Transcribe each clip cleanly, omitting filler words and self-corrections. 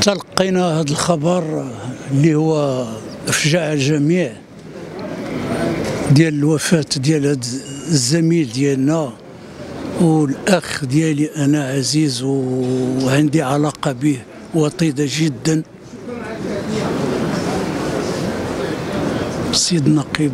تلقينا هذا الخبر اللي هو افجع الجميع ديال الوفاة ديال هذا الزميل ديالنا والاخ ديالي انا عزيز وعندي علاقه به وطيده جدا، السيد النقيب.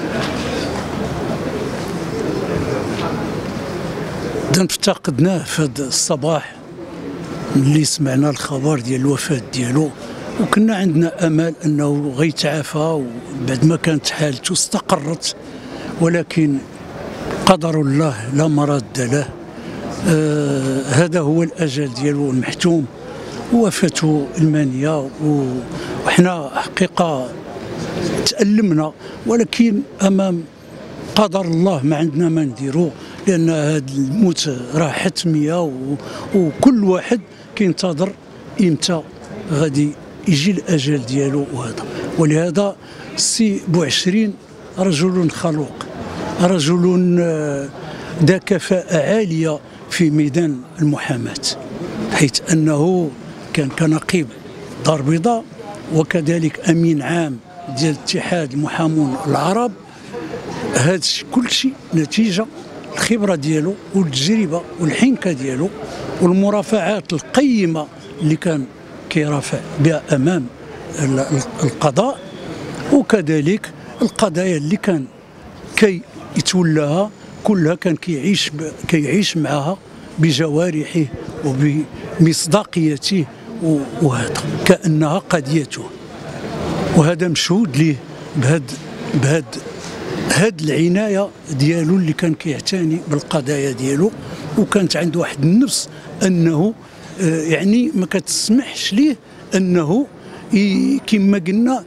افتقدناه في هذا الصباح اللي سمعنا الخبر ديال الوفاة ديالو، وكنا عندنا امل انه غيتعافى بعد ما كانت حالته استقرت، ولكن قدر الله لا مرد له. هذا هو الاجل ديالو المحتوم، وفاته المانيه، وحنا حقيقه تألمنا، ولكن امام قدر الله ما عندنا ما نديرو، لان هذا الموت راه حتميه، وكل واحد كينتظر امتى غادي يجي الاجل ديالو. وهذا ولهذا السي بوعشرين رجل خلوق، رجل ذا كفاءة عالية في ميدان المحاماة، حيث أنه كان كنقيب دار بيضاء، وكذلك أمين عام ديال اتحاد المحامون العرب. هذا كل شيء نتيجة الخبرة ديالو والتجربة والحنكة ديالو والمرافعات القيمة اللي كان كيرافع بها أمام القضاء، وكذلك القضايا اللي كان كي يتولاها كلها كان كيعيش معها بجوارحه وبمصداقيته، وهذا كأنها قضيته، وهذا مشهود ليه بهاد العناية ديالو اللي كان كيعتني بالقضايا ديالو، وكانت عنده واحد النفس انه يعني ما كتسمحش ليه انه كما قلنا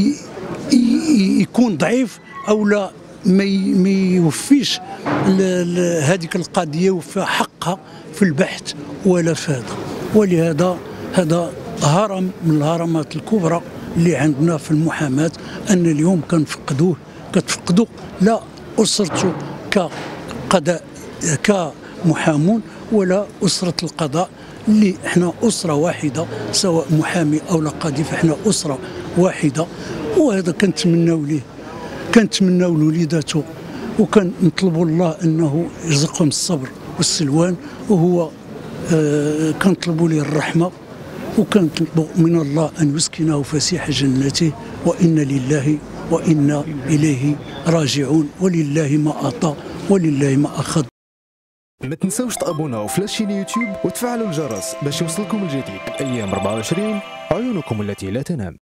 يكون ضعيف او لا ما يوفيش هذيك القضيه وفيها حقها في البحث ولا في هذا. ولهذا هذا هرم من الهرمات الكبرى اللي عندنا في المحاماه، ان اليوم كتفقدوا لا اسرته كقضاء كمحامون ولا اسره القضاء، اللي احنا اسره واحده، سواء محامي او لا قاضي فاحنا اسره واحده. وهذا كنتمناو لوليداته، وكنطلبوا الله انه يرزقهم الصبر والسلوان، وهو كنطلبوا ليه الرحمه، وكنطلبوا من الله ان يسكنه فسيح جنته، وإنا لله وإنا إليه راجعون، ولله ما أعطى ولله ما أخذ. ما تنسوش تابوناو في لاشين يوتيوب وتفعلوا الجرس باش يوصلكم الجديد. ايام 24 عيونكم التي لا تنام.